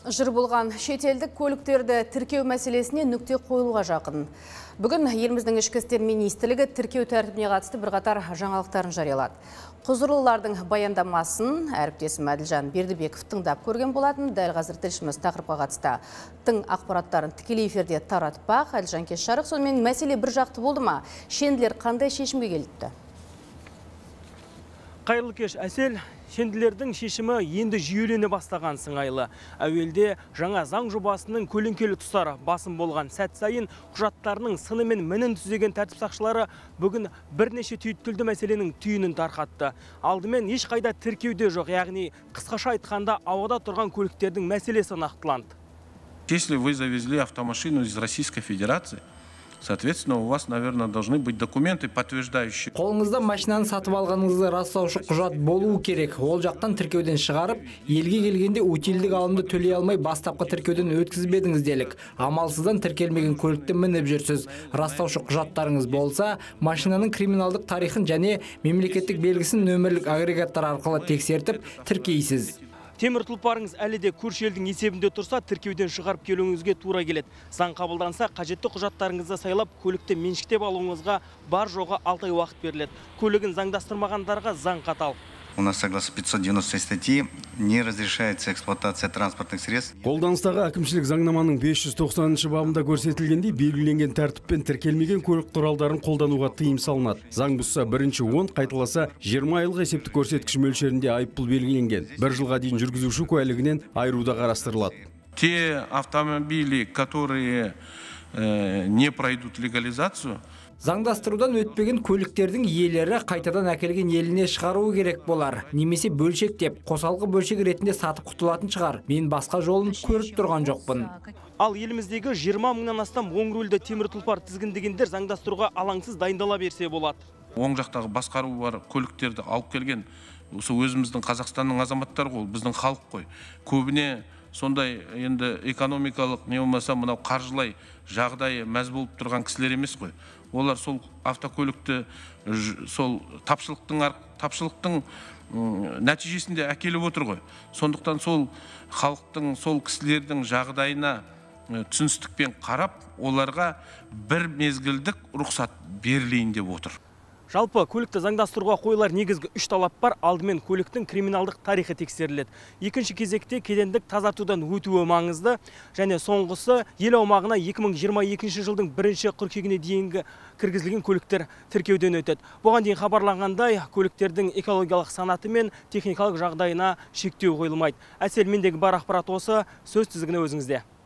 Жыр болған шетелдік көліктерді тіркеу мәселесіне нүкте қойылуға жақын. Бүгін еліміздің ішкі істер министрлігі тіркеу тәртібіне қатысты бірқатар жаңалықтарын жариялады. Құзырлылардың баяндамасын әріптесім Әділжан Бердібеков тыңдап көрген болатын. Дәл қазір тілшіміз тақырыпқа қатысты тың ақпараттарын тікелей эфирде таратпақ. Әділжан, кеш жарық. Сонымен мәселе бір жақты болды ма? Шенділер қандай шешімге келіпті? Қайырлы кеш, Әсел. Шенділердің шешімі енді жүйелене бастаған сыңайлы. Әуелде жаңа заң жобасының көлеңкелі тұстары басым болған сәт сайын құжаттарының сыны мен мінін түзеген тәртіп сақшылары бүгін бірнеше түйткілді мәселенің түйінін тарқатты. Алдымен ешқайда тіркеуде жоқ, яғни қысқаша айтқанда ауада тұрған көліктердің мәселесі нақтыланды. Если вы завезли автомашину из Российской Федерации, соответственно, у вас, наверное, должны быть документы, подтверждающие. Қолыңызда машинаны сатып алғаныңызды растаушы құжат болуы керек. Ол жақтан тіркеуден шығарып, елге келгенде утилдік алымды төлей алмай бастапқы тіркеуден өткізбедіңіз делік. Амалсыздан тіркелмеген көлікті мініп жүрсіз. Растаушы құжаттарыңыз болса, машинаның криминалдық тарихын және мемлекеттік белгісін нөмірлік агрегаттар арқылы тексертіп тіркейсіз. Темір тұлпарыңыз әлі де көрші елдің есебінде тұрса, тіркеуден шығарып келуіңізге тура келеді. Заң қабылданса, қажетті құжаттарыңызды сайлап, көлікті меншіктеп алуыңызға бар жоғы 6 ай уақыт беріледі. Көлігін заңдастырмағандарға заң қатал. У нас, согласно 590 статьи, не разрешается эксплуатация транспортных средств. Қолданыстағы әкімшілік заңнаманың 590 бабында көрсетілгендей белгіленген тәртіппен тіркелмеген көлік құралдарын қолдануға тыйым салынады. Заң бұзса бірінші 10, қайталаса 20 айлық есептік көрсеткіш мөлшерінде айыппұл белгіленген. 1 жылға дейін жүргізуші куәлігінен айыруда қарастырылады. Те автомобили, которые не пройдут легализацию, Заңдастырудан өтпеген көліктердің иелері қайтадан әкелген еліне шығаруы керек болар. Немесе бөлшектеп, қосалқы бөлшек ретінде сатып құтылатын шығар. Мен басқа жолын көріп тұрған жоқпын. Ал еліміздегі 20 мыңнан астам оң рөлді темір тұлпар тізгіндегендер заңдастыруға алаңсыз дайындала берсе болады. оң жақтағы басқару бар көліктерді алып келген, осы өзіміздің Қазақстанның азаматтары ғой, біздің халық қой. Көбіне сондай енді экономикалық не болмаса мынау қаржылай жағдайы мәз болып тұрған кісілер емес қой. Олар сол автокөлікті сол тапшылықтың нәтижесінде әкеліп отыр ғой. Сондықтан сол халықтың, сол кісілердің жағдайына түсіністікпен қарап, оларға бір мезгілдік рұқсат берілейін деп отыр. Жалпы көлікті заңдастыруға қойылар негізгі 3 талап бар. Алдымен көліктің криминалдық тарихы тексеріледі. Екінші кезекте кедендік тазартудан өтуі маңызды. Және соңғысы ел аумағына 2022 жылдың 1 қыркүйегіне дейінгі кіргізілген көліктер тіркеуден өтеді. Бұған дейін хабарланғандай, көліктердің экологиялық санаты мен техникалық жағдайына шектеу қойылмайды. Әсел, мендегі бар ақпарат осы, сөз тізгіні өзіңізде.